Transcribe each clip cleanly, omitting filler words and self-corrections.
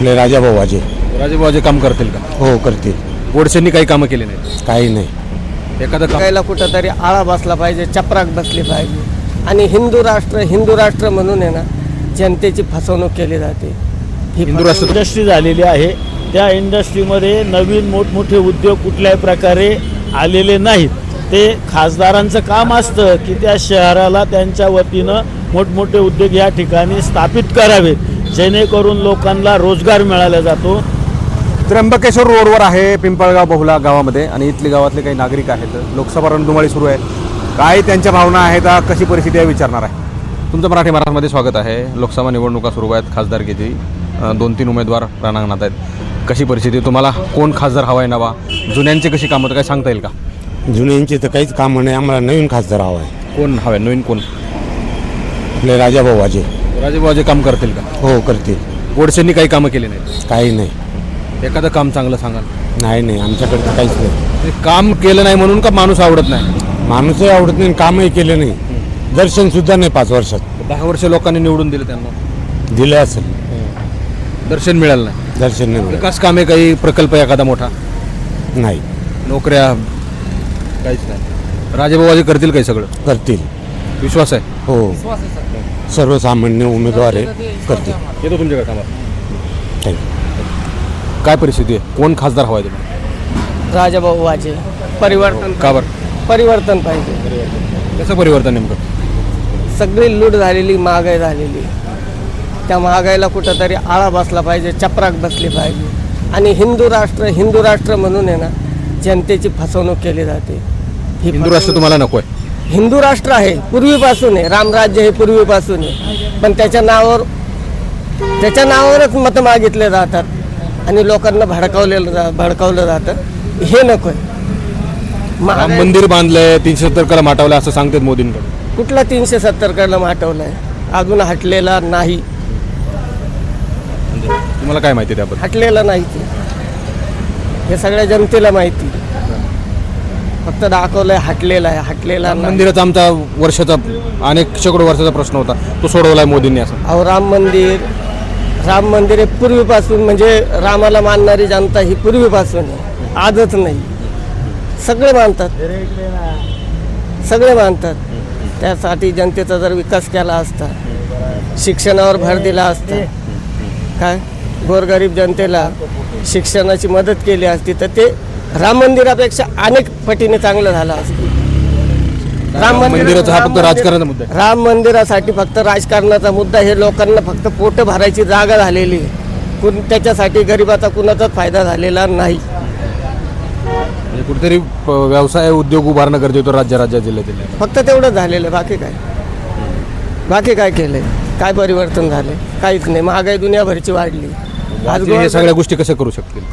आपले राजाभाऊ राजेभाऊ काम करतील का? हो करतील. गोडसेंनी काही कामं केली नाही? काही नाही. एखादं काम कायला कुठंतरी आळा बसला पाहिजे, चपराक बसली पाहिजे. आणि हिंदू राष्ट्र म्हणून आहे ना जनतेची फसवणूक केली जाते. हिंदू राष्ट्र इंडस्ट्री झालेली आहे. त्या इंडस्ट्रीमध्ये नवीन मोठमोठे उद्योग कुठल्याही प्रकारे आलेले नाहीत. ते खासदारांचं काम असतं की त्या शहराला त्यांच्या वतीनं मोठमोठे उद्योग या ठिकाणी स्थापित करावेत, जेणेकरून लोकांना रोजगार मिळाला जातो. त्र्यंबकेश्वर रोडवर आहे पिंपळगाव बहुला गावामध्ये आणि इथले गावातले काही नागरिक आहेत. लोकसभा रणधुमाळी सुरू आहे. काय त्यांच्या भावना आहेत, कशी परिस्थिती आहे विचारणार आहे. तुमचं मराठी महाराष्ट्रामध्ये स्वागत आहे. लोकसभा निवडणुका सुरू आहेत. खासदारकीची 2-3 उमेदवार रणांगणात आहेत. कशी परिस्थिती, तुम्हाला कोण खासदार हवा आहे नवा? जुन्यांची कशी कामं तर काय सांगता येईल का? जुन्यांची तर काहीच कामं नाही. आम्हाला नवीन खासदार हवा आहे. कोण हवं आहे नवीन? कोण? आपले राजाभाऊ राजेभाऊ काम करतील का? हो करतील. गोडसेंनी काही कामं केली नाही? काही नाही. एखादं काम चांगलं सांगाल? नाही आमच्याकडे तर काहीच नाही. काम केलं नाही म्हणून का माणूस आवडत नाही? माणूसही आवडत नाही, कामही केलं नाही. दर्शन सुद्धा नाही 5 वर्षात. 10 वर्ष लोकांनी निवडून दिलं, त्यांना दिलं असेल, दर्शन मिळालं नाही. दर्शन नाही मिळालं. विकास कामे, काही प्रकल्प एखादा मोठा? नाही. नोकऱ्या काहीच नाही. राजेभाऊ करतील काही? सगळं करतील, विश्वास आहे? हो. सर्वसामान्य उमेदवार आहे, करतील. येतो तुमच्याकडे, थांबा. थँक्यू. काय परिस्थिती आहे, कोण खासदार हवा आहे तुम्हाला? राजाभाऊ वाजे. परिवर्तन का बरं? परिवर्तन पाहिजे. कसं परिवर्तन नेमकं? सगळी लूट झालेली, महागाई झालेली. त्या महागाईला कुठंतरी आळा बसला पाहिजे, चपराक बसली पाहिजे. आणि हिंदू राष्ट्र म्हणून आहे ना जनतेची फसवणूक केली जाते. हिंदू राष्ट्र तुम्हाला नको आहे? हिंदू राष्ट्र आहे, पूर्वीपासून आहे. रामराज्य हे पूर्वीपासून आहे. पण त्याच्या नावावरच मतं मागितले जातात आणि लोकांना भडकावलं जातं. हे नको आहे. राम मंदिर बांधलंय, 370 कलम हटवलं असं सांगतात मोदींकडे. कुठला 370 कलम हटवलाय? अजून हटलेला नाही. तुम्हाला काय माहिती त्याबद्दल? हटलेला नाही ते, हे सगळ्या जनतेला माहिती. फक्त दाखवलंय हटलेला आहे. हटलेला मंदिराचा आमचा वर्षाचा, अनेक शेकडो वर्षाचा प्रश्न होता, तो सोडवलाय मोदींनी असं. अहो, राम मंदिर हे पूर्वीपासून, म्हणजे रामाला मानणारी जनता ही पूर्वीपासून आहे, आजच नाही. सगळे मानतात. त्यासाठी जनतेचा जर विकास केला असता, शिक्षणावर भर दिला असता, काय गोरगरीब जनतेला शिक्षणाची मदत केली असती, तर ते राम मंदिरापेक्षा अनेक पटीने चांगलं झालं असतं. मंदिराचा हा फक्त राजकारणाचा मुद्दा आहे. राम मंदिरासाठी फक्त राजकारणाचा मुद्दा. हे लोकांना फक्त पोट भरायची जागा झालेली आहे. त्याच्यासाठी गरिबाचा कुणाचाच फायदा झालेला नाही. म्हणजे कुठेतरी व्यवसाय उद्योग उभारणं गरजेचं राज्य जिल्ह्यातील फक्त तेवढंच झालेलं आहे. बाकी काय केलंय? काय परिवर्तन झाले? काहीच नाही. महागाई दुनियाभरची वाढली. आज हे सगळ्या गोष्टी कशा करू शकतील?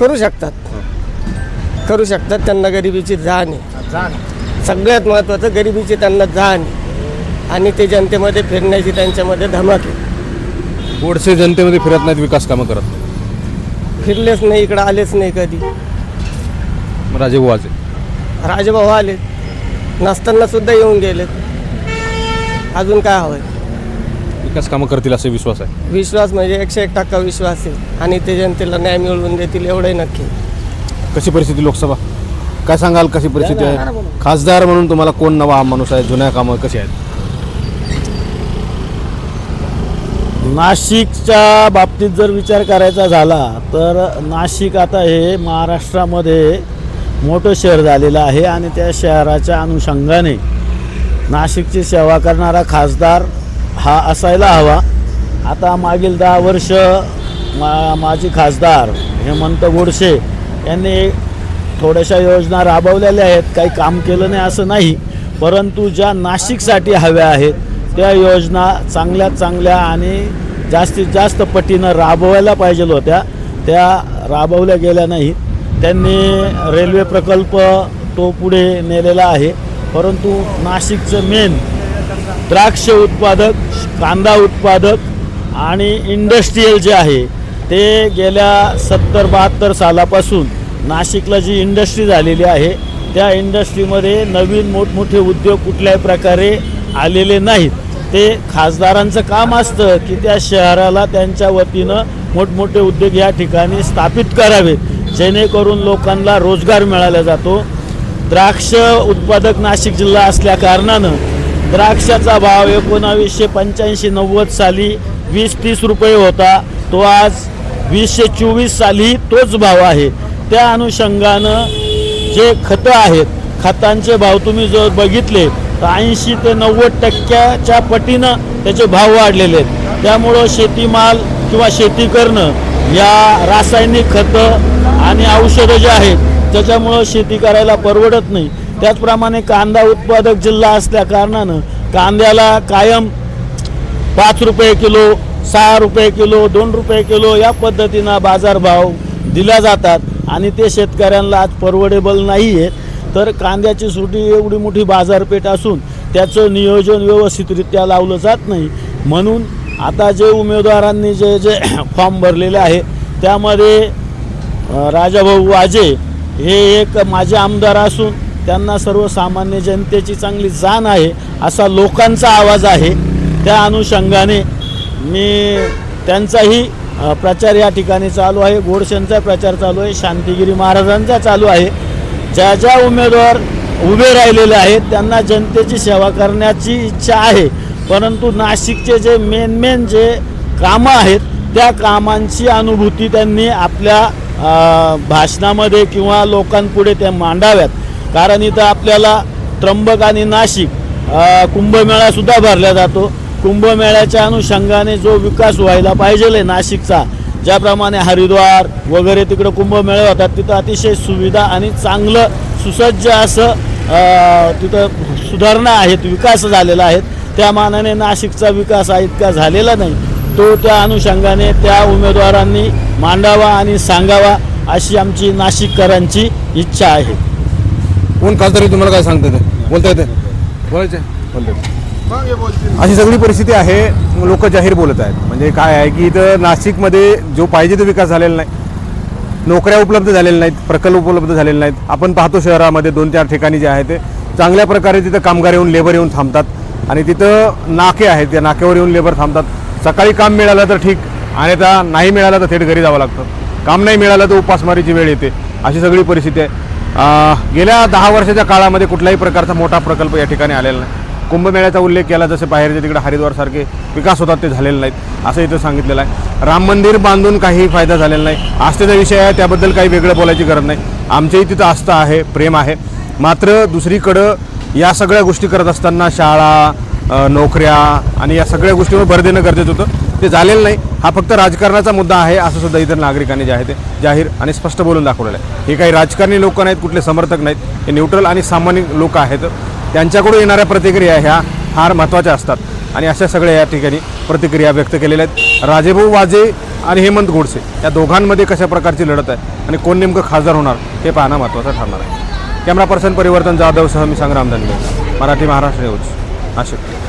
करू शकतात. त्यांना गरिबीची जाण आहे. सगळ्यात महत्त्वाचं गरिबीची त्यांना जाण आहे. आणि ते जनतेमध्ये फिरण्याची त्यांच्यामध्ये धमक आहे. गोडसे जनतेमध्ये फिरत नाहीत, विकास कामं करत नाही. फिरलेच नाही, इकडं आलेच नाही कधी. राजेभाऊ आले नसताना सुद्धा येऊन गेलेत. अजून काय हवंय? विकास कामं करतील असे विश्वास आहे? विश्वास म्हणजे 101% विश्वास आहे. आणि ते जनतेला न्याय मिळवून देतील एवढंही नक्की. कशी परिस्थिती लोकसभा, काय सांगाल? कशी परिस्थिती आहे? खासदार म्हणून तुम्हाला कोण नवा माणूस आहे? जुन्या कामं कशी आहेत? नाशिकच्या बाबतीत जर विचार करायचा झाला तर नाशिक आता हे महाराष्ट्रामध्ये मोठं शहर झालेलं आहे आणि त्या शहराच्या अनुषंगाने नाशिकची सेवा करणारा खासदार हा असायला हवा. आता मागील 10 वर्ष माजी खासदार हेमंत गोडसे यांनी थोड्याशा योजना राबवलेल्या आहेत. काही काम केलं नाही असं नाही, परंतु ज्या नाशिकसाठी हव्या आहेत त्या योजना चांगल्यात चांगल्या आणि जास्तीत जास्त पटीनं राबवायला पाहिजे होत्या, त्या राबवल्या गेल्या नाहीत. त्यांनी रेल्वे प्रकल्प तो पुढे नेलेला आहे, परंतु नाशिकचं मेन द्राक्ष उत्पादक, कांदा उत्पादक आणि इंडस्ट्रीयल जे आहे ते गेल्या 70-72 सालापासून नाशिकला जी इंडस्ट्री झालेली आहे त्या इंडस्ट्रीमध्ये नवीन मोठमोठे उद्योग कुठल्याही प्रकारे आलेले नाहीत. ते खासदारांचं काम असतं की त्या शहराला त्यांच्या वतीनं मोठमोठे उद्योग या ठिकाणी स्थापित करावेत, जेणेकरून लोकांना रोजगार मिळाला जातो. द्राक्ष उत्पादक नाशिक जिल्हा असल्या कारणानं द्राक्षाचा भाव 1985-90 साली 20-30 रुपये होता, तो आज 2024 साली तोच भाव आहे. त्या अनुषंगानं जे खतं आहेत, खतांचे भाव तुम्ही जर बघितले तर 80 ते 90% पटीनं त्याचे भाव वाढलेले आहेत. त्यामुळं शेतीमाल किंवा शेती करणं, या रासायनिक खतं आणि औषधं जे आहेत त्याच्यामुळं शेती करायला परवडत नाही. त्याचप्रमाणे कांदा उत्पादक जिल्हा असल्या कारणानं कांद्याला कायम 5 रुपये किलो, 6 रुपये किलो, 2 रुपये किलो या पद्धतीनं बाजारभाव दिल्या जातात आणि ते शेतकऱ्यांना आज परवडेबल नाही आहेत. तर कांद्याची सुटी एवढी मोठी बाजारपेठ असून त्याचं नियोजन व्यवस्थितरित्या लावलं जात नाही. म्हणून आता जे उमेदवारांनी जे फॉर्म भरलेले आहे त्यामध्ये राजाभाऊ वाजे हे एक माजी आमदार असून त्यांना सर्वसामान्य जनतेची चांगली जाण आहे असा लोकांचा आवाज आहे. त्या अनुषंगाने मी त्यांचाही प्रचार या ठिकाणी चालू आहे. गोडसेंचा प्रचार चालू आहे, शांतिगिरी महाराजांचा चालू आहे. ज्या ज्या उमेदवार उभे राहिलेले आहेत त्यांना जनतेची सेवा करण्याची इच्छा आहे, परंतु नाशिकचे जे मेन जे कामं आहेत त्या कामांची अनुभूती त्यांनी आपल्या भाषणामध्ये किंवा लोकांपुढे त्या मांडाव्यात. कारण इथं आपल्याला त्र्यंबक आणि नाशिक कुंभमेळासुद्धा भरला जातो. कुंभमेळ्याच्या अनुषंगाने जो विकास व्हायला पाहिजे नाशिकचा, ज्याप्रमाणे हरिद्वार वगैरे तिकडं कुंभमेळे होतात, तिथं अतिशय सुविधा आणि चांगलं सुसज्ज असं तिथं सुधारणा आहेत, विकास झालेला आहे. त्या मानाने नाशिकचा विकास इतका झालेला नाही. तो त्या अनुषंगाने त्या उमेदवारांनी मांडावा आणि सांगावा अशी आमची नाशिककरांची इच्छा आहे. कोण खासदार तुम्हाला काय सांगते ते बोलता येते? बोलायचे अशी सगळी परिस्थिती आहे. लोक जाहीर बोलत आहेत. म्हणजे काय आहे की इथं नाशिकमध्ये जो पाहिजे तो विकास झालेला नाही, नोकऱ्या उपलब्ध झालेल्या नाहीत, प्रकल्प उपलब्ध झालेले नाहीत. आपण पाहतो शहरामध्ये 2-4 ठिकाणी जे आहे ते चांगल्या प्रकारे तिथं कामगार येऊन लेबर येऊन थांबतात आणि तिथं नाके आहेत, त्या नाक्यावर येऊन लेबर थांबतात. सकाळी काम मिळालं तर ठीक, आणि आता नाही मिळालं तर थेट घरी जावं लागतं. काम नाही मिळालं तर उपासमारीची वेळ येते. अशी सगळी परिस्थिती आहे. गेल्या 10 वर्षाच्या काळामध्ये कुठल्याही प्रकारचा मोठा प्रकल्प या ठिकाणी आलेला नाही. कुंभमेळ्याचा उल्लेख केला, जसे बाहेरचे तिकडे हरिद्वारसारखे विकास होतात ते झालेले नाहीत असं इथं सांगितलेलं आहे. राम मंदिर बांधून काही फायदा झालेला नाही. आस्थेचा विषय आहे, त्याबद्दल काही वेगळं बोलायची गरज नाही. आमच्याही तिथं आस्था आहे, प्रेम आहे. मात्र दुसरीकडं या सगळ्या गोष्टी करत असताना शाळा, नोकऱ्या आणि या सगळ्या गोष्टींवर भर देणं गरजेचं होतं. ते झालेलं नाही. हा फक्त राजकारणाचा मुद्दा आहे असं सुद्धा इतर नागरिकांनी जे आहे ते जाहीर आणि स्पष्ट बोलून दाखवलेलं आहे. हे काही राजकारणी लोक नाहीत, कुठले समर्थक नाहीत, हे न्यूट्रल आणि सामान्य लोक आहेत. त्यांच्याकडून येणाऱ्या प्रतिक्रिया ह्या फार महत्त्वाच्या असतात आणि अशा सगळ्या या ठिकाणी प्रतिक्रिया व्यक्त केलेल्या आहेत. राजेभाऊ वाजे आणि हेमंत गोडसे या दोघांमध्ये कशा प्रकारची लढत आहे आणि कोण नेमकं खासदार होणार हे पाहणं महत्त्वाचं ठरणार आहे. कॅमेरा पर्सन परिवर्तन जाधवसह मी संग्राम दानवे, मराठी महाराष्ट्र न्यूज, नाशिक.